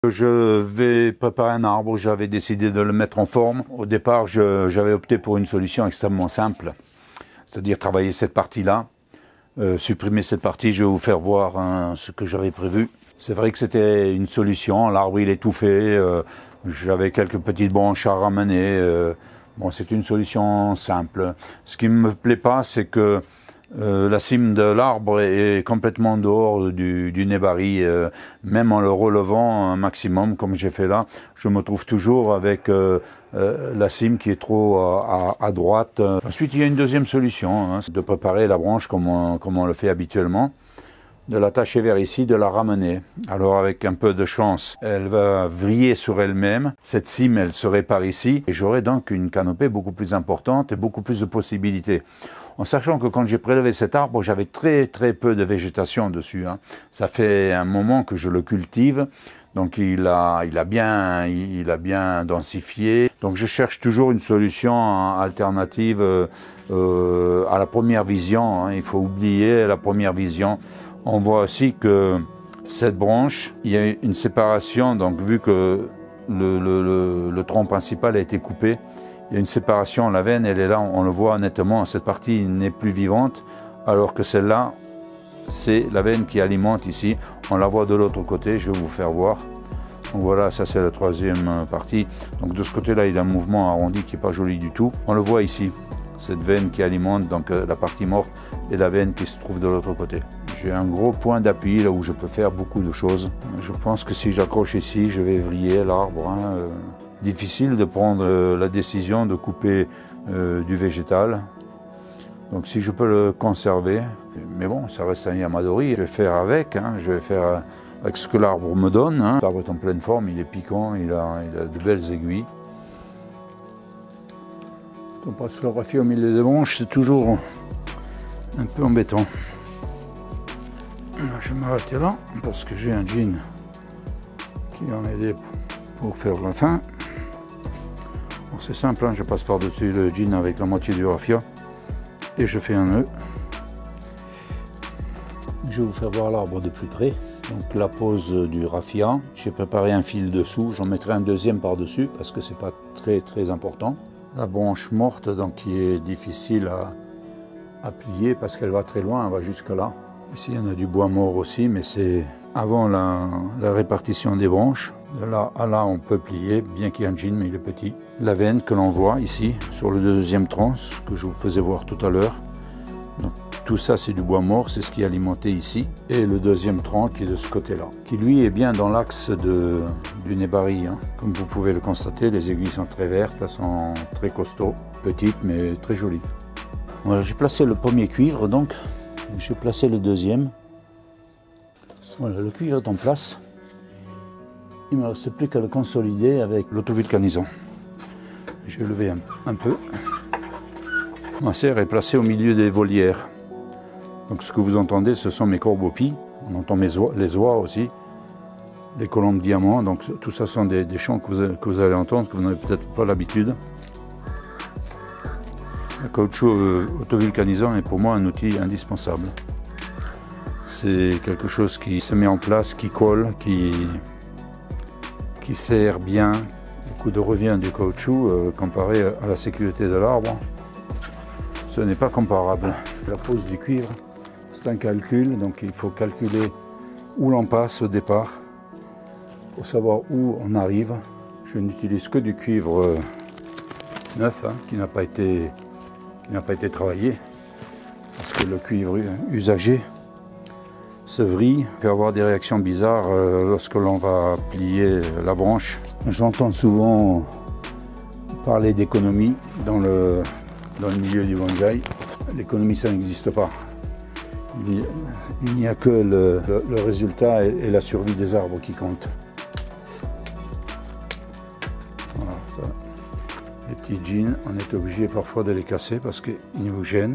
Je vais préparer un arbre, j'avais décidé de le mettre en forme. Au départ, j'avais opté pour une solution extrêmement simple, c'est-à-dire travailler cette partie-là, supprimer cette partie. Je vais vous faire voir ce que j'avais prévu. C'est vrai que c'était une solution, l'arbre il est tout fait, j'avais quelques petites branches à ramener. Bon, c'est une solution simple. Ce qui ne me plaît pas, c'est que la cime de l'arbre est complètement dehors du nébari, même en le relevant un maximum comme j'ai fait là, je me trouve toujours avec la cime qui est trop à droite. Ensuite il y a une deuxième solution, de préparer la branche comme on le fait habituellement, de l'attacher vers ici, de la ramener. Alors avec un peu de chance, elle va vriller sur elle-même, cette cime elle se répare ici, et j'aurai donc une canopée beaucoup plus importante et beaucoup plus de possibilités. En sachant que quand j'ai prélevé cet arbre, j'avais très peu de végétation dessus. Ça fait un moment que je le cultive, donc il a bien densifié. Donc je cherche toujours une solution alternative à la première vision. Il faut oublier la première vision. On voit aussi que cette branche, il y a une séparation, donc vu que le tronc principal a été coupé, il y a une séparation, la veine elle est là, on le voit nettement, cette partie n'est plus vivante, alors que celle-là, c'est la veine qui alimente ici, on la voit de l'autre côté, je vais vous faire voir. Donc voilà, ça c'est la troisième partie, donc de ce côté-là il y a un mouvement arrondi qui n'est pas joli du tout, on le voit ici, cette veine qui alimente donc la partie morte et la veine qui se trouve de l'autre côté. J'ai un gros point d'appui là où je peux faire beaucoup de choses. Je pense que si j'accroche ici, je vais vriller l'arbre. Difficile de prendre la décision de couper du végétal. Donc si je peux le conserver, mais bon, ça reste un yamadori, je vais faire avec, je vais faire avec ce que l'arbre me donne. L'arbre est en pleine forme, il est piquant, il a de belles aiguilles. On passe le raffia au milieu des branches, c'est toujours un peu embêtant. Je vais m'arrêter là parce que j'ai un jean qui va m'aider pour faire la fin. Bon, c'est simple, je passe par-dessus le jean avec la moitié du raffia et je fais un nœud. Je vais vous faire voir l'arbre de plus près. Donc la pose du raffia, j'ai préparé un fil dessous, j'en mettrai un deuxième par-dessus parce que c'est pas très important. La branche morte donc qui est difficile à plier parce qu'elle va très loin, elle va jusque là. Ici, on a du bois mort aussi, mais c'est avant la répartition des branches. De là à là, on peut plier, bien qu'il y ait un jean, mais il est petit. La veine que l'on voit ici, sur le deuxième tronc, ce que je vous faisais voir tout à l'heure. Donc, tout ça, c'est du bois mort, c'est ce qui est alimenté ici. Et le deuxième tronc qui est de ce côté-là, qui lui est bien dans l'axe du nébari. Comme vous pouvez le constater, les aiguilles sont très vertes, elles sont très costauds, petites, mais très jolies. Voilà, j'ai placé le premier cuivre, donc. J'ai placé le deuxième. Voilà, le cuivre est en place. Il ne me reste plus qu'à le consolider avec l'autovulcanisant. Je vais lever un peu. Ma serre est placée au milieu des volières. Donc ce que vous entendez, ce sont mes corbeaux-pies. On entend les oies aussi, les colombes diamants. Donc tout ça sont des chants que vous allez entendre, que vous n'avez peut-être pas l'habitude. Le caoutchouc autovulcanisant est pour moi un outil indispensable. C'est quelque chose qui se met en place, qui colle, qui sert bien. Le coût de revient du caoutchouc comparé à la sécurité de l'arbre, ce n'est pas comparable. La pose du cuivre, c'est un calcul, donc il faut calculer où l'on passe au départ pour savoir où on arrive. Je n'utilise que du cuivre neuf, qui n'a pas été travaillé, parce que le cuivre usagé se vrille, peut avoir des réactions bizarres lorsque l'on va plier la branche. J'entends souvent parler d'économie dans le milieu du bonsaï. L'économie, ça n'existe pas. Il n'y a que le résultat et la survie des arbres qui comptent. Voilà, ça. Les petits jeans, on est obligé parfois de les casser parce qu'ils vous gênent.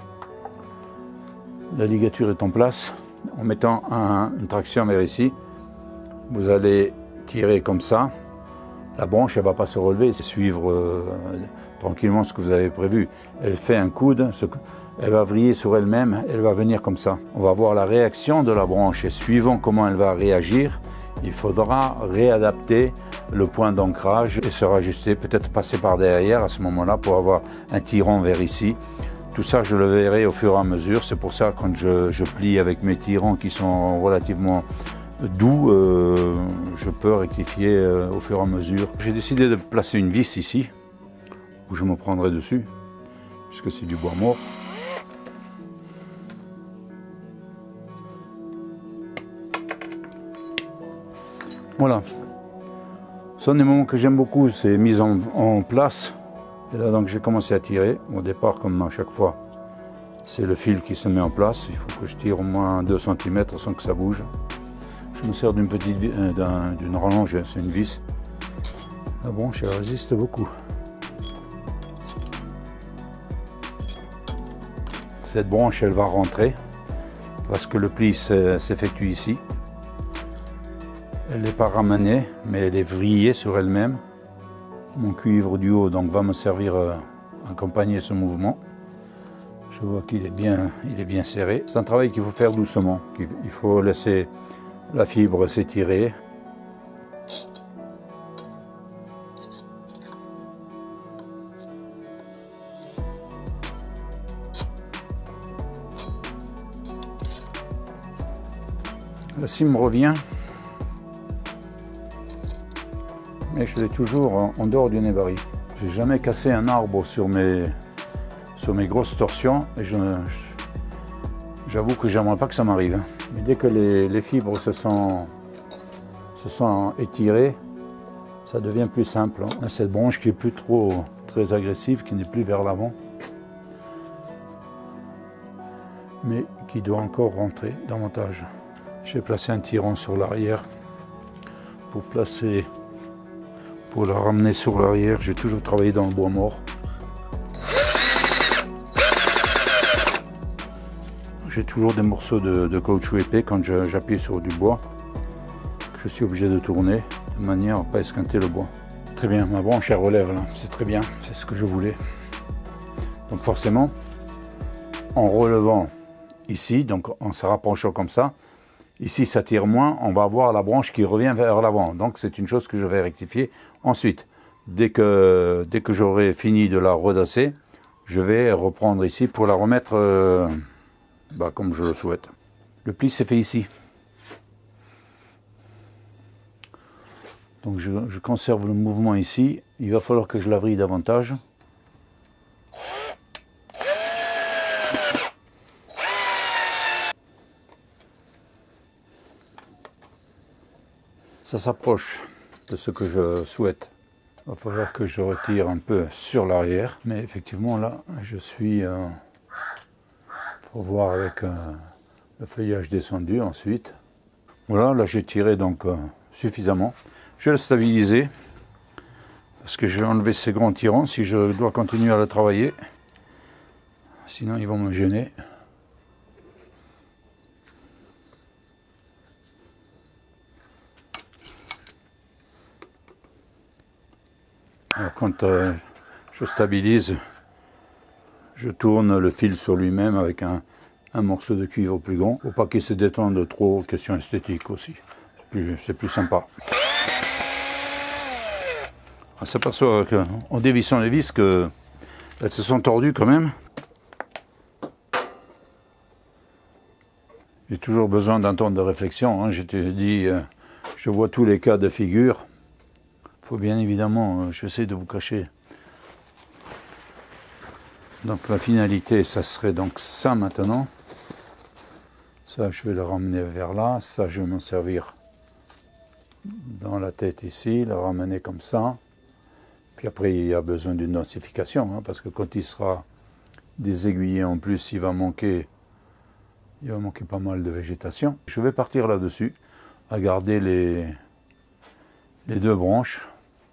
La ligature est en place. En mettant une traction vers ici, vous allez tirer comme ça. La branche, elle ne va pas se relever, c'est suivre tranquillement ce que vous avez prévu. Elle fait un coude, elle va vriller sur elle-même, elle va venir comme ça. On va voir la réaction de la branche et suivant comment elle va réagir, il faudra réadapter le point d'ancrage et se rajuster, peut-être passer par derrière à ce moment-là pour avoir un tirant vers ici. Tout ça, je le verrai au fur et à mesure. C'est pour ça, quand je plie avec mes tirants qui sont relativement doux, je peux rectifier au fur et à mesure. J'ai décidé de placer une vis ici, où je me prendrai dessus, puisque c'est du bois mort. Voilà. Ce sont des moments que j'aime beaucoup, c'est mise en place. Et là, donc, j'ai commencé à tirer. Au départ, comme à chaque fois, c'est le fil qui se met en place. Il faut que je tire au moins 2 cm sans que ça bouge. Je me sers d'une petite d'une rallonge, c'est une vis. La branche, elle résiste beaucoup. Cette branche, elle va rentrer parce que le pli s'effectue ici. Elle n'est pas ramenée, mais elle est vrillée sur elle-même. Mon cuivre du haut donc, va me servir à accompagner ce mouvement. Je vois qu'il est bien serré. C'est un travail qu'il faut faire doucement. Il faut laisser la fibre s'étirer. La cime me revient. Mais je l'ai toujours en dehors du nez-baril. J'ai jamais cassé un arbre sur mes grosses torsions et j'avoue que j'aimerais pas que ça m'arrive. Mais dès que les fibres se sont étirées, ça devient plus simple. Là, cette branche qui est plus très agressive, qui n'est plus vers l'avant, mais qui doit encore rentrer davantage. J'ai placé un tirant sur l'arrière pour la ramener sur l'arrière. J'ai toujours travaillé dans le bois mort. J'ai toujours des morceaux de caoutchouc épais quand j'appuie sur du bois, que je suis obligé de tourner de manière à ne pas esquinter le bois. Très bien, ma branche elle relève là, c'est très bien, c'est ce que je voulais. Donc forcément, en relevant ici, donc en se rapprochant comme ça, ici ça tire moins, on va avoir la branche qui revient vers l'avant. Donc c'est une chose que je vais rectifier. Ensuite, dès que j'aurai fini de la redasser, je vais reprendre ici pour la remettre comme je le souhaite. Le pli s'est fait ici. Donc je conserve le mouvement ici. Il va falloir que je la vrille davantage. Ça s'approche de ce que je souhaite. Il va falloir que je retire un peu sur l'arrière. Mais effectivement là, je suis... pour voir avec le feuillage descendu ensuite. Voilà, là j'ai tiré donc suffisamment. Je vais le stabiliser parce que je vais enlever ces grands tirants si je dois continuer à le travailler. Sinon ils vont me gêner. Alors, quand je stabilise, je tourne le fil sur lui-même avec un morceau de cuivre plus grand, pour pas qu'il se détende trop, question esthétique aussi. C'est plus sympa. On s'aperçoit qu'en dévissant les vis, qu'elles se sont tordues quand même. J'ai toujours besoin d'un temps de réflexion. Hein. Je te dis, je vois tous les cas de figure. Il faut bien évidemment, j'essaie de vous cacher. Donc la finalité, ça serait donc ça maintenant. Ça, je vais le ramener vers là. Ça, je vais m'en servir dans la tête ici, le ramener comme ça. Puis après, il y a besoin d'une densification, hein, parce que quand il sera désaiguillé en plus, il va manquer pas mal de végétation. Je vais partir là-dessus, à garder les deux branches.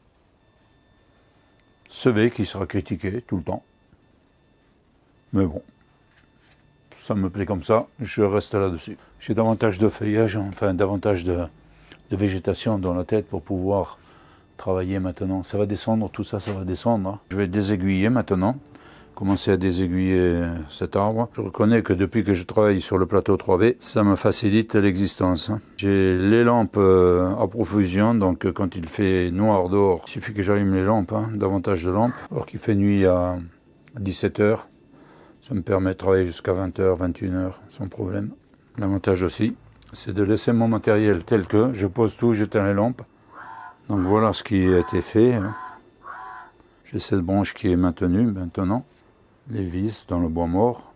Ce V qui sera critiqué tout le temps. Mais bon, ça me plaît comme ça, je reste là-dessus. J'ai davantage de feuillage, enfin davantage de végétation dans la tête pour pouvoir travailler maintenant. Ça va descendre, tout ça, ça va descendre. Hein. Je vais désaiguiller maintenant. commencer à désaiguiller cet arbre. Je reconnais que depuis que je travaille sur le plateau 3B, ça me facilite l'existence. J'ai les lampes à profusion, donc quand il fait noir dehors, il suffit que j'allume les lampes, davantage de lampes, alors qu'il fait nuit à 17 h. Ça me permet de travailler jusqu'à 20 h, 21 h, sans problème. L'avantage aussi, c'est de laisser mon matériel tel que, je pose tout, j'éteins les lampes. Donc voilà ce qui a été fait. J'ai cette branche qui est maintenue maintenant. Les vis dans le bois mort.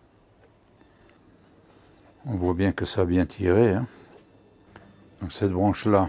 On voit bien que ça a bien tiré. Donc cette branche-là,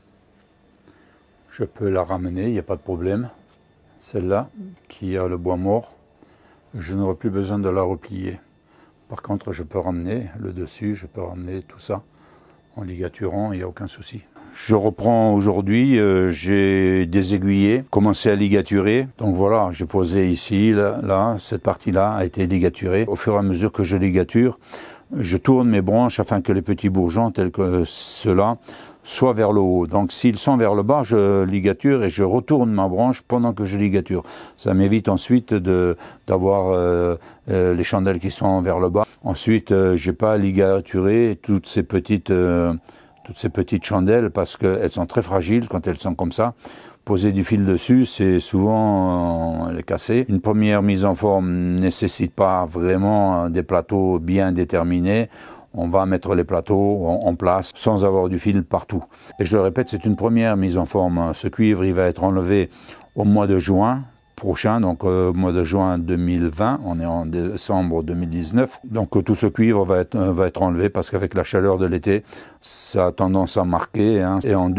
je peux la ramener, il n'y a pas de problème. Celle-là, qui a le bois mort, je n'aurai plus besoin de la replier. Par contre, je peux ramener le dessus, je peux ramener tout ça en ligaturant, il n'y a aucun souci. Je reprends aujourd'hui, j'ai désaiguillé, commencé à ligaturer. Donc voilà, j'ai posé ici, là, cette partie-là a été ligaturée. Au fur et à mesure que je ligature, je tourne mes branches afin que les petits bourgeons, tels que ceux-là, soient vers le haut. Donc s'ils sont vers le bas, je ligature et je retourne ma branche pendant que je ligature. Ça m'évite ensuite d'avoir les chandelles qui sont vers le bas. Ensuite, j'ai pas à ligaturer toutes ces petites chandelles parce qu'elles sont très fragiles quand elles sont comme ça. Poser du fil dessus, c'est souvent les casser. Une première mise en forme ne nécessite pas vraiment des plateaux bien déterminés. On va mettre les plateaux en place sans avoir du fil partout. Et je le répète, c'est une première mise en forme. Ce cuivre, il va être enlevé au mois de juin prochain, donc mois de juin 2020, on est en décembre 2019. Donc tout ce cuivre va être enlevé parce qu'avec la chaleur de l'été, ça a tendance à marquer. Et en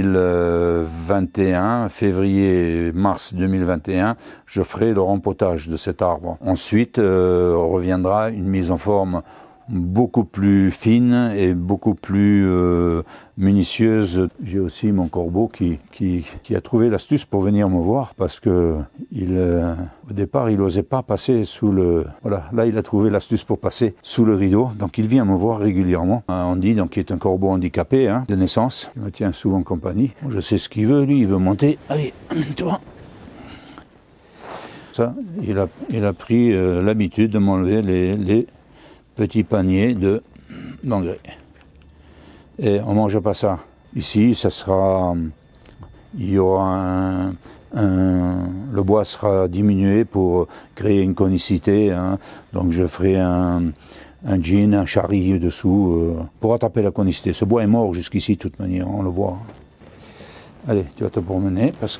2021, février-mars 2021, je ferai le rempotage de cet arbre. Ensuite, reviendra une mise en forme beaucoup plus fine et beaucoup plus minutieuse. J'ai aussi mon corbeau qui a trouvé l'astuce pour venir me voir parce que au départ il n'osait pas passer sous le... Voilà, là il a trouvé l'astuce pour passer sous le rideau, donc il vient me voir régulièrement. Andy, donc qui est un corbeau handicapé de naissance, il me tient souvent compagnie. Je sais ce qu'il veut, lui il veut monter. Allez, toi. Ça, il a pris l'habitude de m'enlever les petits paniers d'engrais. Et on ne mange pas ça. Ici, ça sera... Il y aura le bois sera diminué pour créer une conicité. Donc je ferai un jean, un charri dessous pour attraper la conicité. Ce bois est mort jusqu'ici de toute manière, on le voit. Allez, tu vas te promener parce que...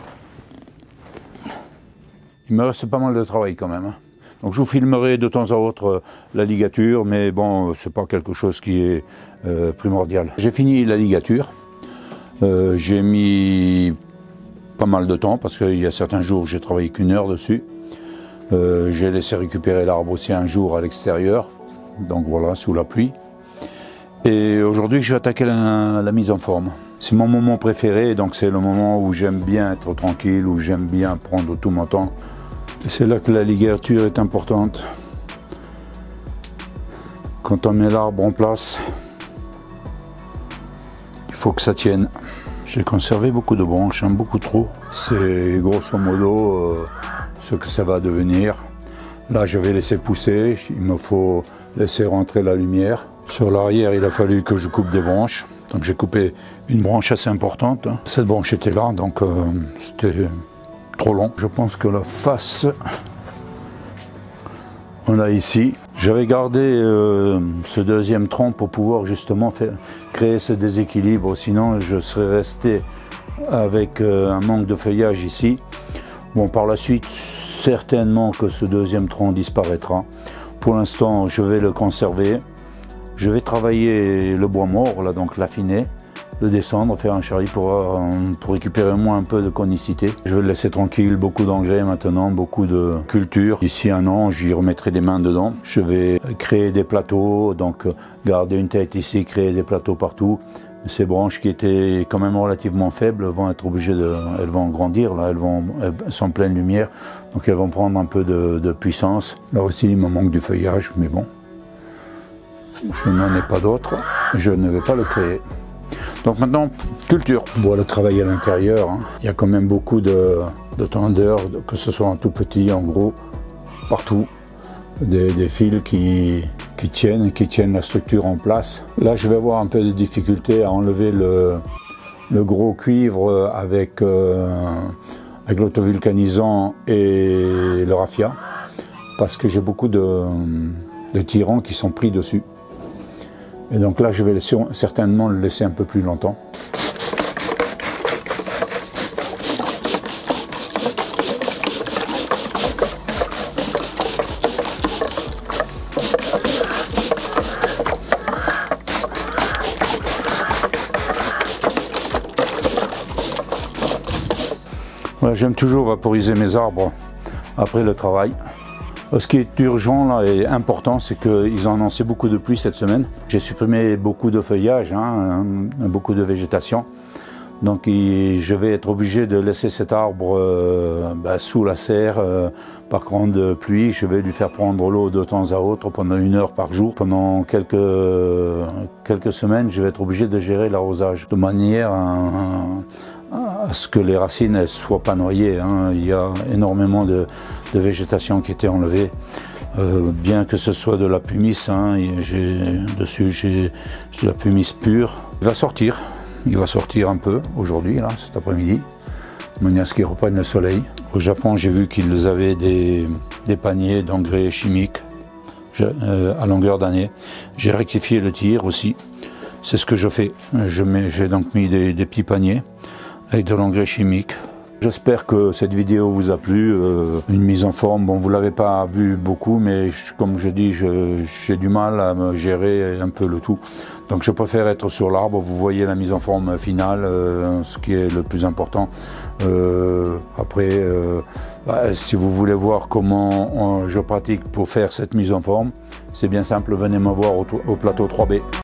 Il me reste pas mal de travail quand même. Donc je vous filmerai de temps à autre la ligature, mais bon, c'est pas quelque chose qui est primordial. J'ai fini la ligature. J'ai mis pas mal de temps parce qu'il y a certains jours j'ai travaillé qu'1 heure dessus. J'ai laissé récupérer l'arbre aussi un jour à l'extérieur, donc voilà, sous la pluie. Et aujourd'hui je vais attaquer la mise en forme. C'est mon moment préféré, donc c'est le moment où j'aime bien être tranquille, où j'aime bien prendre tout mon temps. C'est là que la ligature est importante. Quand on met l'arbre en place, il faut que ça tienne. J'ai conservé beaucoup de branches, beaucoup trop. C'est grosso modo ce que ça va devenir. Là, je vais laisser pousser, il me faut laisser rentrer la lumière. Sur l'arrière, il a fallu que je coupe des branches. Donc j'ai coupé une branche assez importante. Cette branche était là, donc c'était... trop long. Je pense que la face, on a ici. J'avais gardé ce deuxième tronc pour pouvoir justement créer ce déséquilibre, sinon je serais resté avec un manque de feuillage ici. Bon, par la suite, certainement que ce deuxième tronc disparaîtra. Pour l'instant, je vais le conserver. Je vais travailler le bois mort, là, donc l'affiner. De descendre, faire un charri pour récupérer au moins un peu de conicité. Je vais le laisser tranquille, beaucoup d'engrais maintenant, beaucoup de culture. D'ici 1 an, j'y remettrai des mains dedans. Je vais créer des plateaux, donc garder une tête ici, créer des plateaux partout. Ces branches qui étaient quand même relativement faibles vont être obligées elles vont grandir, là, elles sont en pleine lumière, donc elles vont prendre un peu de puissance. Là aussi, il me manque du feuillage, mais bon, je n'en ai pas d'autre, je ne vais pas le créer. Donc maintenant, culture. Bon, le travail à l'intérieur, il y a quand même beaucoup de tendeurs, que ce soit en tout petit, en gros. partout, des fils qui tiennent la structure en place. Là, je vais avoir un peu de difficulté à enlever le gros cuivre avec l'autovulcanisant et le raffia, parce que j'ai beaucoup de tirants qui sont pris dessus. Et donc là, je vais certainement le laisser un peu plus longtemps. Voilà, j'aime toujours vaporiser mes arbres après le travail. Ce qui est urgent là et important, c'est qu'ils ont annoncé beaucoup de pluie cette semaine. J'ai supprimé beaucoup de feuillage, beaucoup de végétation. Donc je vais être obligé de laisser cet arbre sous la serre par grande pluie. Je vais lui faire prendre l'eau de temps à autre pendant 1 heure par jour. Pendant quelques semaines, je vais être obligé de gérer l'arrosage de manière à ce que les racines ne soient pas noyées. Il y a énormément de végétation qui était enlevée, bien que ce soit de la pumice. Dessus j'ai de la pumice pure. Il va sortir un peu aujourd'hui, là, cet après-midi, de manière à ce qu'ils reprennent le soleil. Au Japon, j'ai vu qu'ils avaient des paniers d'engrais chimiques à longueur d'année. J'ai rectifié le tir aussi. C'est ce que je fais. J'ai donc mis des petits paniers avec de l'engrais chimique. J'espère que cette vidéo vous a plu. Une mise en forme, bon, vous ne l'avez pas vu beaucoup, mais comme je dis, j'ai du mal à me gérer un peu le tout. Donc je préfère être sur l'arbre. Vous voyez la mise en forme finale, ce qui est le plus important. Après, si vous voulez voir comment je pratique pour faire cette mise en forme, c'est bien simple, venez me voir au plateau 3B.